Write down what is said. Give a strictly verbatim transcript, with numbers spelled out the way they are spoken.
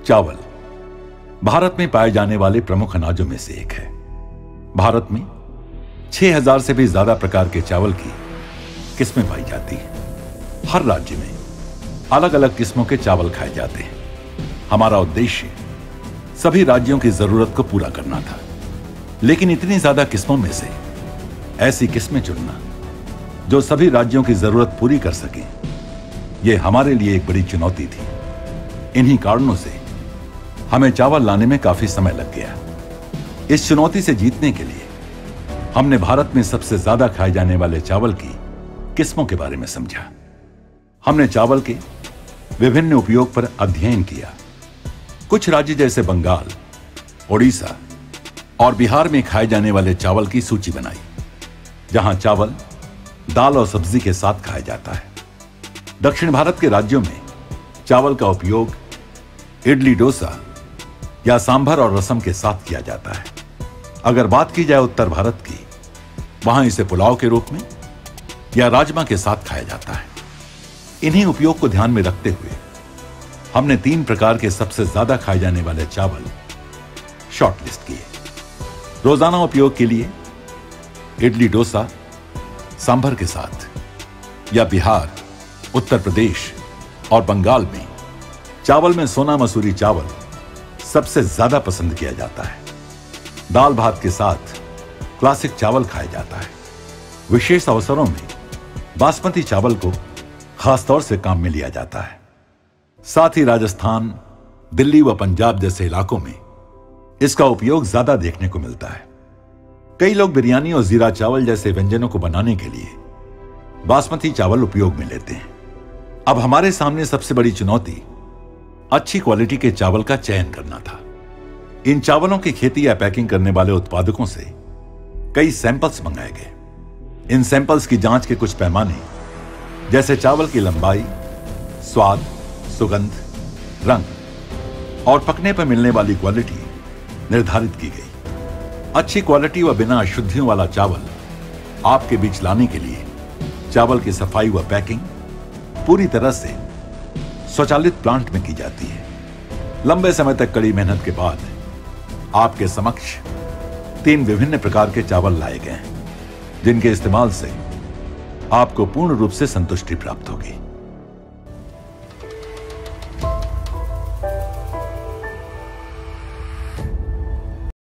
चावल भारत में पाए जाने वाले प्रमुख अनाजों में से एक है। भारत में छह हज़ार से भी ज्यादा प्रकार के चावल की किस्में पाई जाती हैं। हर राज्य में अलग अलग किस्मों के चावल खाए जाते हैं। हमारा उद्देश्य सभी राज्यों की जरूरत को पूरा करना था, लेकिन इतनी ज्यादा किस्मों में से ऐसी किस्में चुनना जो सभी राज्यों की जरूरत पूरी कर सके, यह हमारे लिए एक बड़ी चुनौती थी। इन्हीं कारणों से हमें चावल लाने में काफी समय लग गया। इस चुनौती से जीतने के लिए हमने भारत में सबसे ज्यादा खाए जाने वाले चावल की किस्मों के बारे में समझा। हमने चावल के विभिन्न उपयोग पर अध्ययन किया। कुछ राज्य जैसे बंगाल, ओडिशा और बिहार में खाए जाने वाले चावल की सूची बनाई, जहां चावल दाल और सब्जी के साथ खाया जाता है। दक्षिण भारत के राज्यों में चावल का उपयोग इडली, डोसा या सांभर और रसम के साथ किया जाता है। अगर बात की जाए उत्तर भारत की, वहां इसे पुलाव के रूप में या राजमा के साथ खाया जाता है। इन्हीं उपयोग को ध्यान में रखते हुए हमने तीन प्रकार के सबसे ज्यादा खाए जाने वाले चावल शॉर्टलिस्ट किए। रोजाना उपयोग के लिए इडली, डोसा, सांभर के साथ, या बिहार, उत्तर प्रदेश और बंगाल में चावल में सोना मसूरी चावल सबसे ज्यादा पसंद किया जाता है। दाल भात के साथ क्लासिक चावल खाया जाता है। विशेष अवसरों में बासमती चावल को खास तौर से काम में लिया जाता है। साथ ही राजस्थान, दिल्ली व पंजाब जैसे इलाकों में इसका उपयोग ज्यादा देखने को मिलता है। कई लोग बिरयानी और जीरा चावल जैसे व्यंजनों को बनाने के लिए बासमती चावल उपयोग में लेते हैं। अब हमारे सामने सबसे बड़ी चुनौती अच्छी क्वालिटी के चावल का चयन करना था। इन चावलों की खेती या पैकिंग करने वाले उत्पादकों से कई सैंपल्स मंगाए गए। इन सैंपल्स की जांच के कुछ पैमाने, जैसे चावल की लंबाई, स्वाद, सुगंध, रंग और पकने पर मिलने वाली क्वालिटी निर्धारित की गई। अच्छी क्वालिटी व बिना अशुद्धियों वाला चावल आपके बीच लाने के लिए चावल की सफाई व पैकिंग पूरी तरह से स्वचालित प्लांट में की जाती है। लंबे समय तक कड़ी मेहनत के बाद आपके समक्ष तीन विभिन्न प्रकार के चावल लाए गए हैं, जिनके इस्तेमाल से आपको पूर्ण रूप से संतुष्टि प्राप्त होगी।